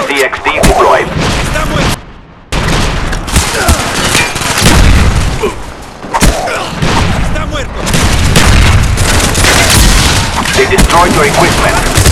DXD deployed. Está muerto. They destroyed your equipment.